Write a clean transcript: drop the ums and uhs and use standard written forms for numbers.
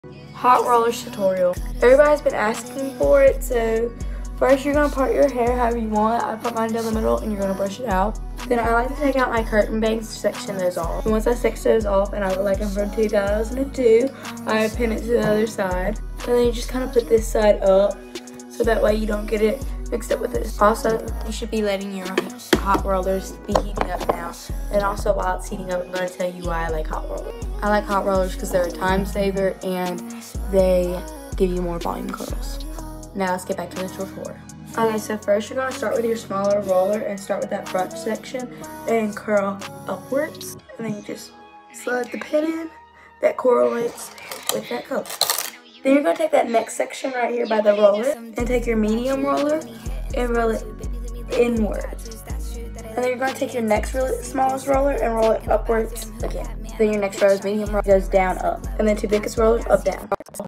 Hot rollers tutorial. Everybody's been asking for it, so first you're gonna part your hair however you want. I put mine down the middle and you're gonna brush it out. Then I like to take out my curtain bangs to section those off. And once I section those off and I look like I'm from 2002, I pin it to the other side. And then you just kind of put this side up so that way you don't get it mixed up with this. Also, you should be letting your hot rollers be heating up now. And also while it's heating up, I'm going to tell you why I like hot rollers. I like hot rollers because they're a time saver and they give you more volume curls. Now let's get back to the tutorial. Okay, so first you're going to start with your smaller roller and start with that front section and curl upwards. And then you just slide the pin in that correlates with that color. Then you're going to take that next section right here by the roller and take your medium roller and roll it inward. And then you're going to take your next smallest roller and roll it upwards again. Then your next roller's medium roller goes down, up. And then two biggest rollers, up, down.